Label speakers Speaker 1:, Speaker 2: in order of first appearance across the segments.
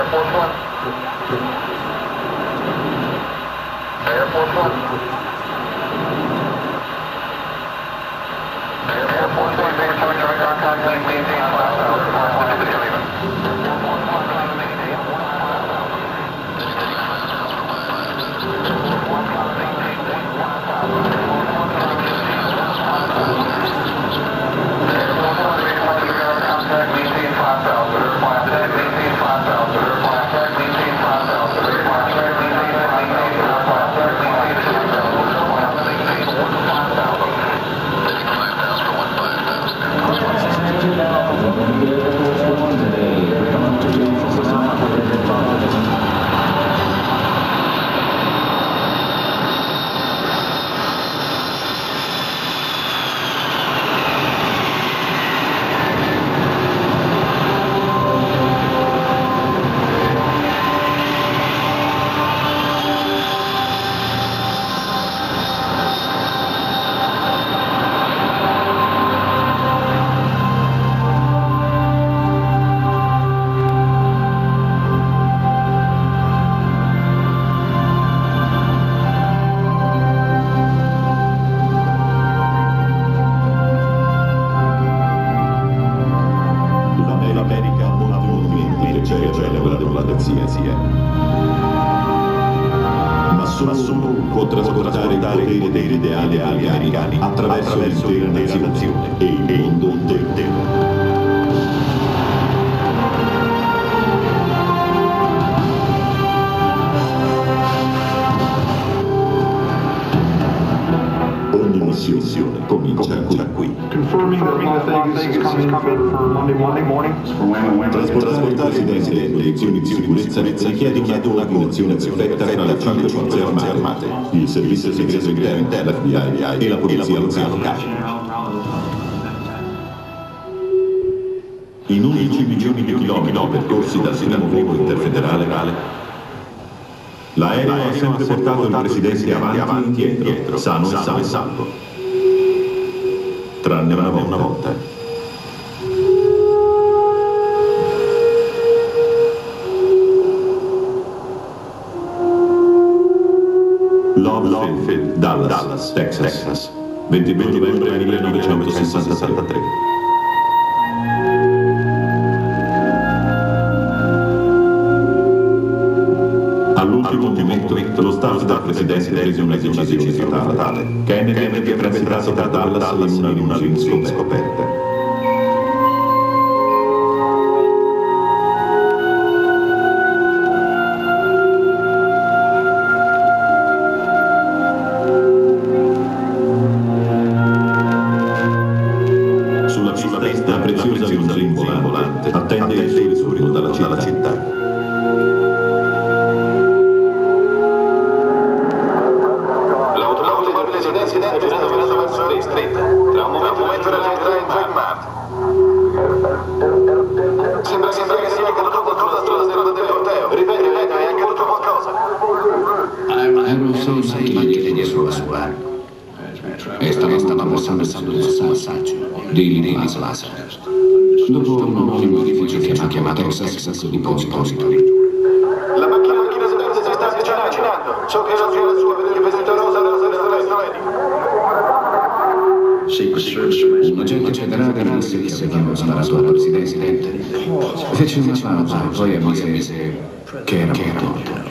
Speaker 1: Trasportarsi da condizioni di sicurezza richiede una coordinazione perfetta tra le 5 forze armate, il servizio segreto interno, l'FBI e la polizia locale. In 11 milioni di chilometri percorsi dal primo volo interfederale, l'aereo ha sempre portato il presidente avanti e indietro, sano e salvo. Tranne una volta. Love Dallas, Texas, 22 novembre 1963. All'ultimo momento, lo staff del presidente prese una decisione fatale. Kennedy avrebbe transitato da Dallas in una limousine scoperta. Attende il suo ritorno dalla città.
Speaker 2: L'automobile del presidente sta girando verso le strette. Tra un momento raggiungerà il track. Sembra che sia caduto contro la strada del corteo. Ripeti, è accaduto qualcosa.
Speaker 3: Ero solo 6 km dietro la sua. E stavamo passando il passaggio di Lazarus. Dopo un anonimo edificio chiamato Texas Depository.
Speaker 2: La macchina si sta avvicinando. So che la sua vedere vestito rosa della
Speaker 3: Un agente federale disse che aveva sparato al presidente. Fece una pausa e poi ammise che era morto.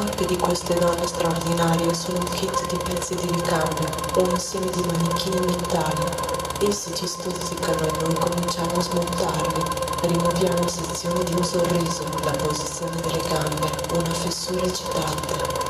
Speaker 4: corpi di queste donne straordinarie sono un kit di pezzi di ricambio, un insieme di manichini mentali. Essi ci stuzzicano e noi cominciamo a smontarli. Rimuoviamo sezioni di un sorriso, la posizione delle gambe, una fessura eccitante.